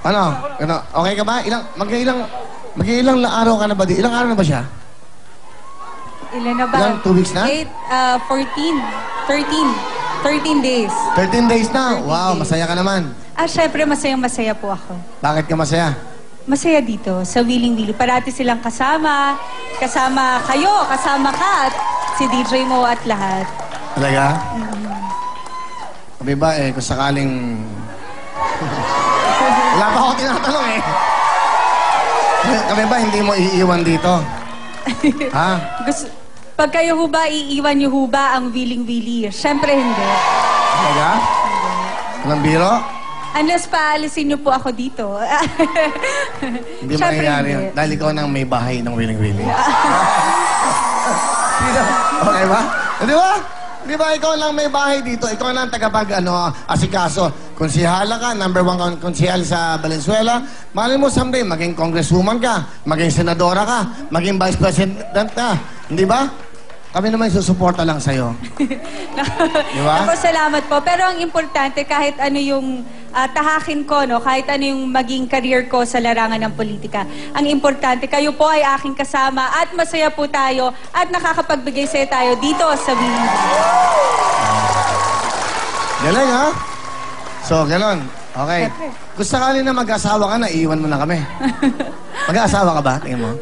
Ano? Okay ka ba? Mag-ilang araw ka na ba? Ilang araw na ba siya? Ilan na ba? Ilang, 2 weeks na? 13 days. 13 days na? 13 Wow, days. masaya ka naman. Syempre, masayang-masaya po ako. Bakit ka masaya? Masaya dito, sa Wiling Willy. Parati silang kasama kayo, kasama ka, at si DJ Mo at lahat. Talaga? Sabi ba kung sakaling... Wala pa ako tinatanong Kami ba hindi mo iiwan dito? Ha? Pag kayo ho ba, iiwan niyo ho ba ang Wiling Willy? Siyempre hindi. Talaga? Walang biro? Unless paalisin niyo po ako dito. Hindi Siyempre mangyayari yun. Dahil ikaw nang may bahay ng Wiling Willy. Okay ba? Di ba? Di ba ikaw lang may bahay dito? Ikaw lang asikaso. Konsihala ka, #1 konsihal sa Valenzuela. Malay mo someday, maging congresswoman ka, maging senadora ka, maging vice president ka. Hindi ba? Kami naman susuporta lang sa'yo. Di ba? Ako, salamat po. Pero ang importante, kahit ano yung tahakin ko, no? Kahit ano yung maging career ko sa larangan ng politika, ang importante, kayo po ay aking kasama at masaya po tayo at nakakapagbigay sa'yo tayo dito sa Wiling Willy. Galing, ha? So, ganon. Okay. Kung sakali na mag-asawa ka na, iiwan mo na kami. Mag-asawa ka ba? Tingin mo.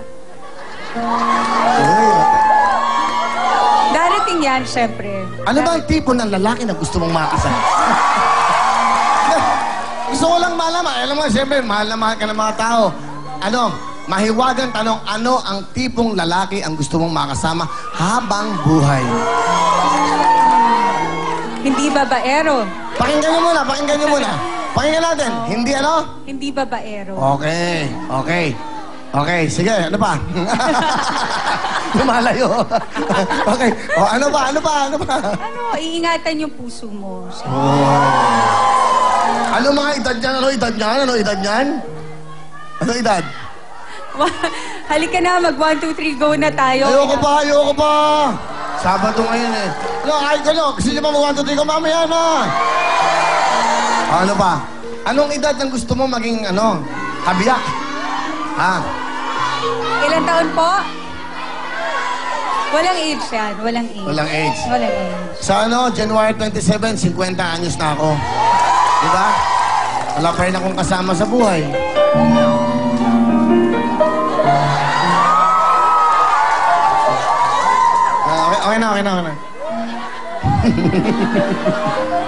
Darating yan, syempre. Ano ba ang tipo ng lalaki na gusto mong makisama? Gusto ko lang malaman. Alam mo, siyempre, mahal na mahal ka ng mga tao. Mahiwagang tanong, ano ang tipong lalaki ang gusto mong makasama habang buhay? Hindi babaero. Pakinggan niyo muna, pakinggan niyo muna. Pakinggan natin. Hindi ano? Hindi babaero. Okay, sige, ano pa? Lumalayo. Okay. Ano pa? Iingatan yung puso mo. Ano mga edad niyan? Ano edad niyan? Ano edad? Halika na, mag 1, 2, 3, go na tayo. Ayoko pa. Sabado ngayon Gusto niyo ba mag 1, 2, 3 go? Mamaya na. Ano pa? Anong edad ang gusto mo maging, kabiyak? Ilang taon po? Walang age yan. Walang age. Sa January 27, 50 anyos na ako. Diba? Wala pa rin akong kasama sa buhay. Okay na.